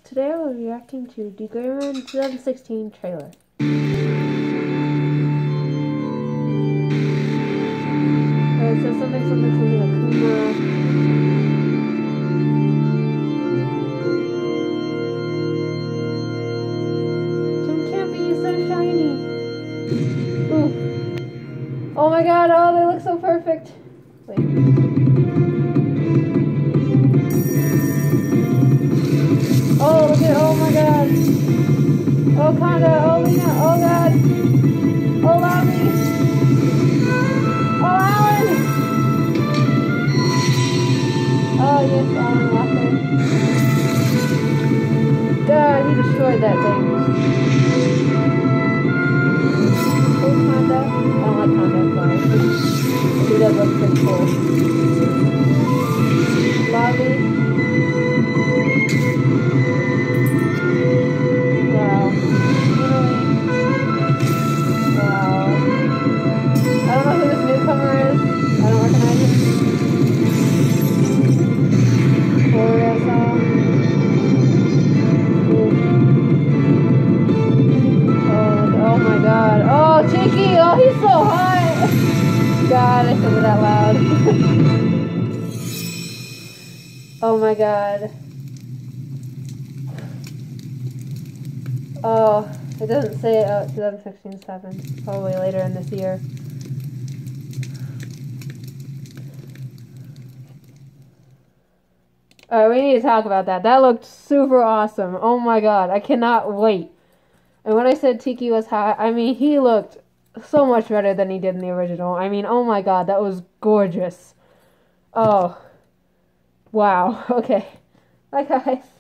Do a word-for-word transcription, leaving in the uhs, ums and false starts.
Today I will be reacting to the Greyman twenty sixteen trailer. Uh, it says something, something, something, Akuma. Jim Campy is so shiny. Ooh. Oh my god, oh, they look so perfect. Wait. Oh, look at, oh my god. Oh, Conda, oh Lena, oh god. Oh, Lobby. Oh, Alan. Oh, yes, Alan Walker. God, he destroyed that thing. Oh, Conda. I don't like Conda, sorry. He does look pretty cool. Lobby. Oh, he's so hot! God, I said it out loud. Oh my god. Oh, it doesn't say uh, twenty sixteen seven. Probably later in this year. Alright, we need to talk about that. That looked super awesome. Oh my god, I cannot wait. And when I said Tiki was hot, I mean, he looked so much better than he did in the original. I mean, oh my god, that was gorgeous. Oh. Wow. Okay. Bye, guys.